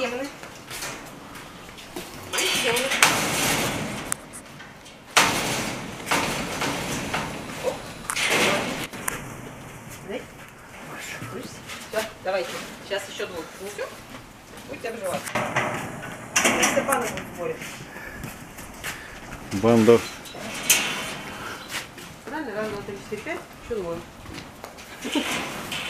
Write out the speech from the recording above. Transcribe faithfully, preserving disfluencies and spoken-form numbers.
демоны. Мои демоны. Оп. Дай. Все, давайте. Сейчас еще двух принесем. Будьте обживаться. Степаны будут в море. Банда. Правильно? Раз, два, три, четыре, пять. Еще двое.